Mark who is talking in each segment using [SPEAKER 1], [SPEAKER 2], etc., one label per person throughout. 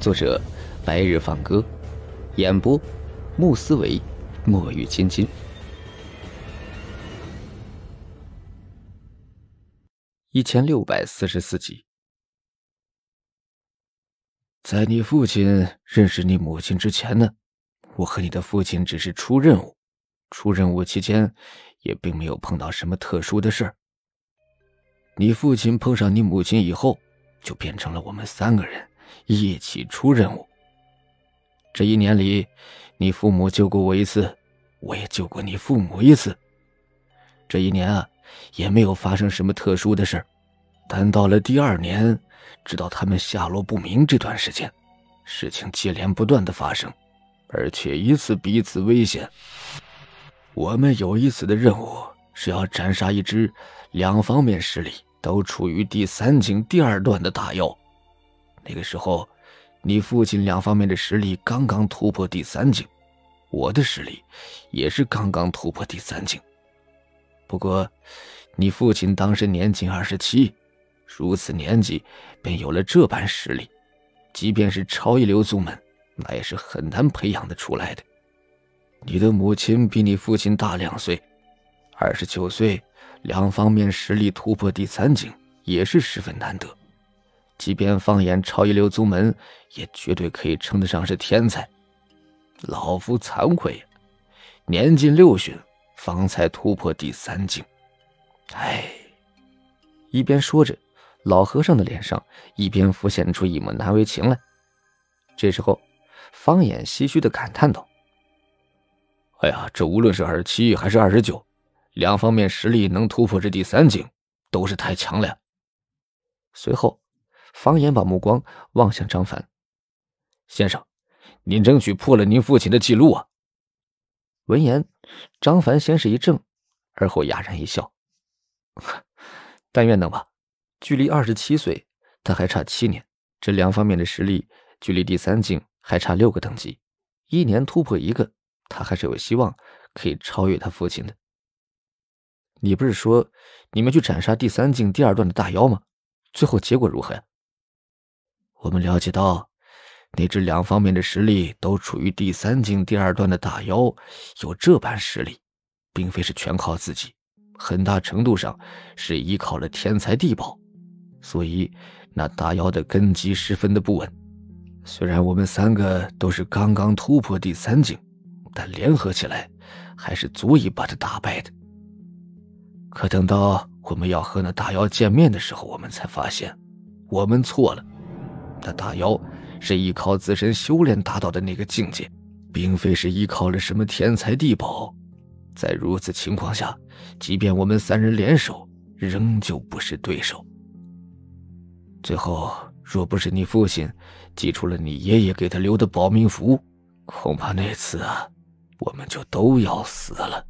[SPEAKER 1] 作者白日放歌，演播穆思维、墨雨金金。1644集。
[SPEAKER 2] 在你父亲认识你母亲之前呢，我和你的父亲只是出任务，出任务期间也并没有碰到什么特殊的事儿。你父亲碰上你母亲以后，就变成了我们3个人一起出任务。这1年里，你父母救过我1次，我也救过你父母1次。这1年啊，也没有发生什么特殊的事儿，但到了第2年，直到他们下落不明这段时间，事情接连不断的发生，而且一次比一次危险。我们有一次的任务是要斩杀一只2方面实力都处于第3境第2段的大妖。那个时候，你父亲2方面的实力刚刚突破第3境，我的实力也是刚刚突破第3境。不过，你父亲当时年仅27，如此年纪便有了这般实力，即便是超一流宗门，那也是很难培养得出来的。你的母亲比你父亲大2岁，29岁，2方面实力突破第3境也是十分难得。即便放眼超一流宗门，也绝对可以称得上是天才。老夫惭愧呀，年近6旬，方才突破第3境。唉。
[SPEAKER 1] 一边说着，老和尚的脸上一边浮现出一抹难为情来。这时候，方衍唏嘘地感叹道：“
[SPEAKER 2] 哎呀，这无论是27还是29，2方面实力能突破这第3境，都是太强了呀。”
[SPEAKER 1] 随后，方衍把目光望向张凡：“
[SPEAKER 2] 先生，您争取破了您父亲的记录啊！”
[SPEAKER 1] 闻言，张凡先是一怔，而后哑然一笑：“但愿能吧。距离27岁，他还差7年，这2方面的实力距离第3境还差6个等级，1年突破1个，他还是有希望可以超越他父亲的。你不是说你们去斩杀第3境第2段的大妖吗？最后结果如何呀？”
[SPEAKER 2] 我们了解到，那只2方面的实力都处于第3境第2段的大妖有这般实力，并非是全靠自己，很大程度上是依靠了天才地宝，所以那大妖的根基十分的不稳。虽然我们3个都是刚刚突破第3境，但联合起来还是足以把他打败的。可等到我们要和那大妖见面的时候，我们才发现我们错了。那大妖是依靠自身修炼达到的那个境界，并非是依靠了什么天才地宝。在如此情况下，即便我们3人联手，仍旧不是对手。最后，若不是你父亲祭出了你爷爷给他留的保命符，恐怕那次啊，我们就都要死了。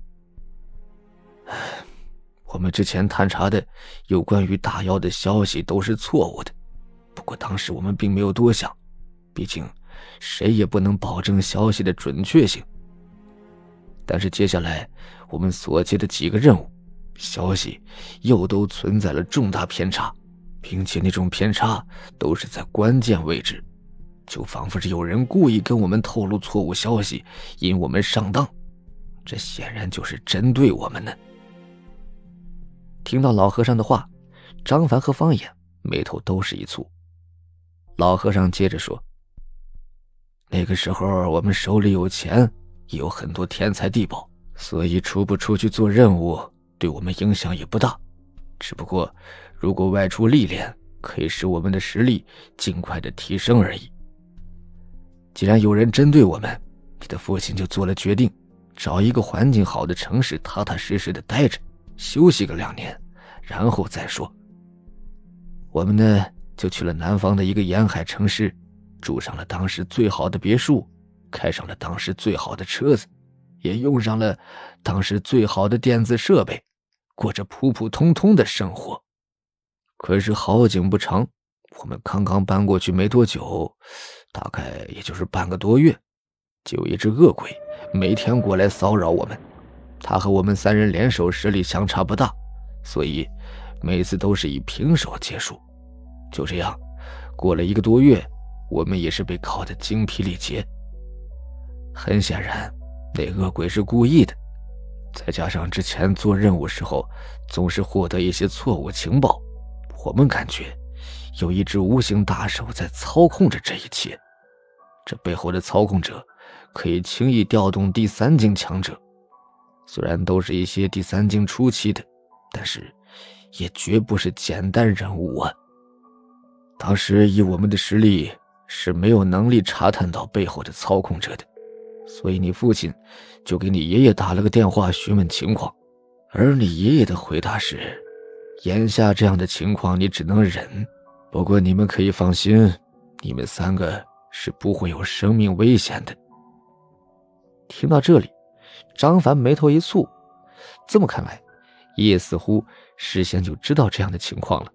[SPEAKER 2] 我们之前探查的有关于大妖的消息都是错误的，不过当时我们并没有多想，毕竟谁也不能保证消息的准确性。但是接下来我们所接的几个任务，消息又都存在了重大偏差，并且那种偏差都是在关键位置，就仿佛是有人故意跟我们透露错误消息，引我们上当，这显然就是针对我们呢。
[SPEAKER 1] 听到老和尚的话，张凡和方衍眉头都是一蹙。老和尚接着说：“
[SPEAKER 2] 那个时候我们手里有钱，也有很多天才地宝，所以出不出去做任务对我们影响也不大。只不过如果外出历练，可以使我们的实力尽快的提升而已。既然有人针对我们，你的父亲就做了决定，找一个环境好的城市踏踏实实的待着，休息个2年，然后再说。我们呢，就去了南方的一个沿海城市，住上了当时最好的别墅，开上了当时最好的车子，也用上了当时最好的电子设备，过着普普通通的生活。可是好景不长，我们刚刚搬过去没多久，大概也就是半个多月，就有一只恶鬼每天过来骚扰我们。他和我们3人联手实力相差不大，所以每次都是以平手结束。就这样过了1个多月， 我们也是被考得精疲力竭。很显然，那恶鬼是故意的，再加上之前做任务时候总是获得一些错误情报，我们感觉有一只无形大手在操控着这一切。这背后的操控者可以轻易调动第三境强者，虽然都是一些第三境初期的，但是也绝不是简单人物啊。当时以我们的实力是没有能力查探到背后的操控者的，所以你父亲就给你爷爷打了个电话询问情况，而你爷爷的回答是，眼下这样的情况你只能忍，不过你们可以放心，你们3个是不会有生命危险的。
[SPEAKER 1] 听到这里，张凡眉头一蹙，这么看来，爷爷似乎事先就知道这样的情况了。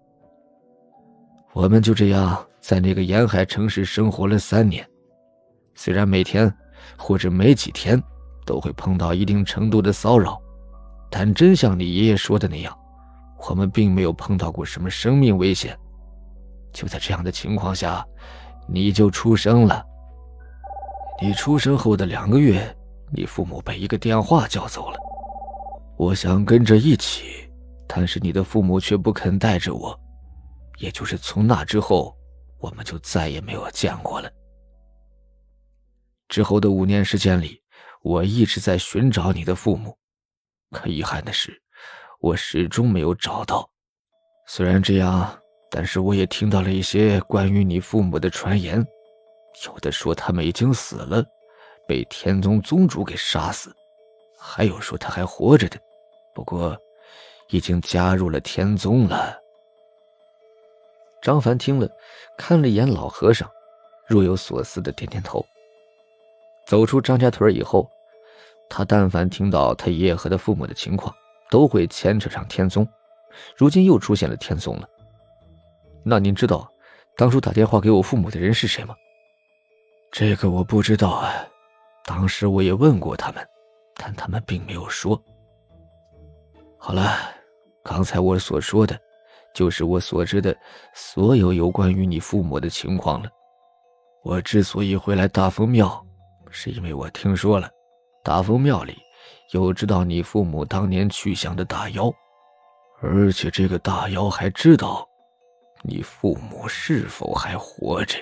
[SPEAKER 2] 我们就这样在那个沿海城市生活了3年，虽然每天或者没几天都会碰到一定程度的骚扰，但真像你爷爷说的那样，我们并没有碰到过什么生命危险。就在这样的情况下，你就出生了。你出生后的2个月，你父母被一个电话叫走了。我想跟着一起，但是你的父母却不肯带着我，也就是从那之后，我们就再也没有见过了。之后的5年时间里，我一直在寻找你的父母，可遗憾的是，我始终没有找到。虽然这样，但是我也听到了一些关于你父母的传言，有的说他们已经死了，被天宗宗主给杀死，还有说他还活着的，不过已经加入了天宗了。
[SPEAKER 1] 张凡听了，看了一眼老和尚，若有所思的点点头。走出张家屯以后，他但凡听到他爷爷和他父母的情况，都会牵扯上天宗。如今又出现了天宗了。那您知道当初打电话给我父母的人是谁吗？
[SPEAKER 2] 这个我不知道啊，当时我也问过他们，但他们并没有说。好了，刚才我所说的就是我所知的所有有关于你父母的情况了。我之所以会来大丰庙，是因为我听说了大丰庙里有知道你父母当年去向的大妖，而且这个大妖还知道你父母是否还活着。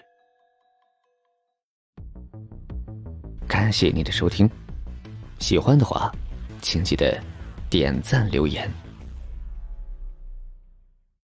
[SPEAKER 1] 感谢你的收听，喜欢的话请记得点赞留言。